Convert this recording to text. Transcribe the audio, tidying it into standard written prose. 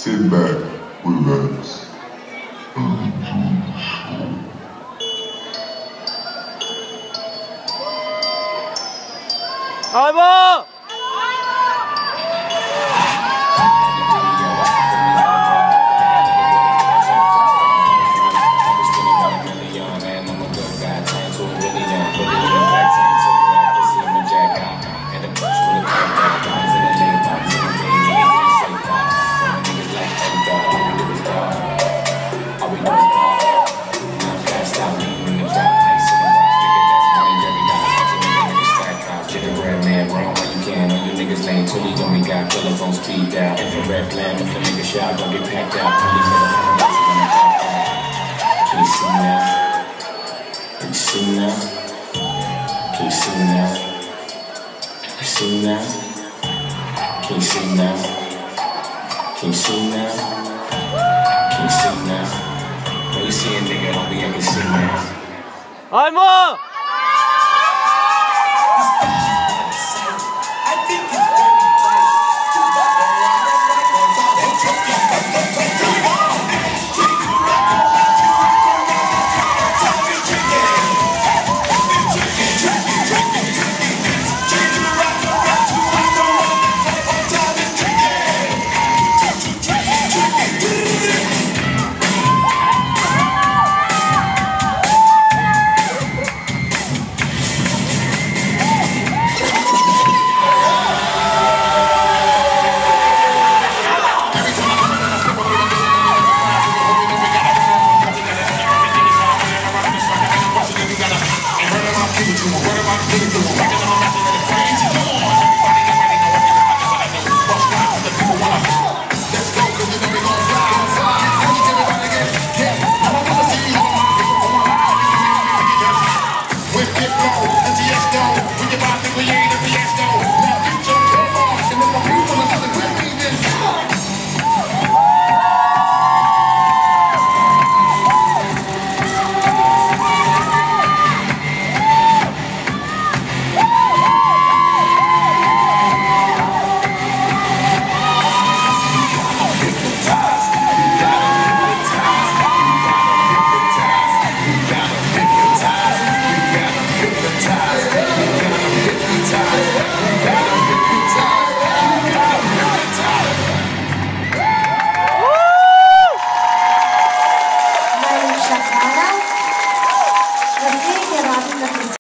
Sit back, relax, and enjoy the show. Bố! Totally don't we got telephone speed down. Infrared flame, if a nigga shot, don't get packed out. Police never Can you see now? Can you see now? Can you see now? Can you see now? Can you see now? Can you see now? When you see a nigga, don't be I can see now. Ai mua!